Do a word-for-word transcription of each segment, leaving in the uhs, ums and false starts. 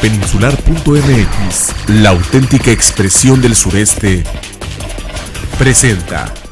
Peninsular punto m x, la auténtica expresión del sureste, presenta.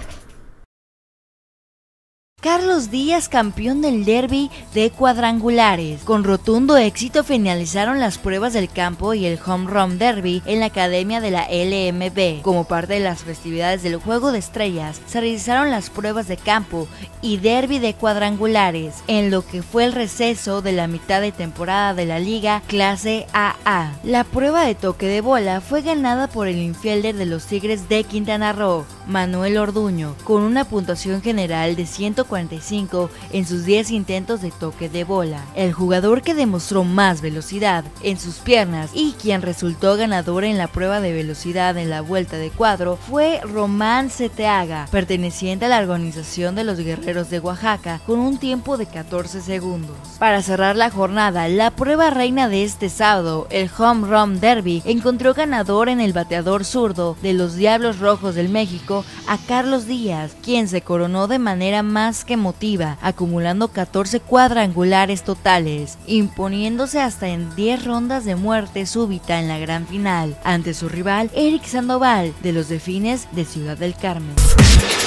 Carlos Díaz, campeón del derby de cuadrangulares. Con rotundo éxito finalizaron las pruebas del campo y el Home Run Derby en la academia de la L M B. Como parte de las festividades del Juego de Estrellas, se realizaron las pruebas de campo y derby de cuadrangulares, en lo que fue el receso de la mitad de temporada de la Liga Clase A A. La prueba de toque de bola fue ganada por el infielder de los Tigres de Quintana Roo, Manuel Orduño, con una puntuación general de ciento cuarenta y cinco en sus diez intentos de toque de bola. El jugador que demostró más velocidad en sus piernas y quien resultó ganador en la prueba de velocidad en la vuelta de cuadro fue Román Ceteaga, perteneciente a la organización de los Guerreros de Oaxaca, con un tiempo de catorce segundos. Para cerrar la jornada, la prueba reina de este sábado, el Home Run Derby, encontró ganador en el bateador zurdo de los Diablos Rojos del México, a Carlos Díaz, quien se coronó de manera más que emotiva, acumulando catorce cuadrangulares totales, imponiéndose hasta en diez rondas de muerte súbita en la gran final, ante su rival Eric Sandoval, de los Delfines de Ciudad del Carmen.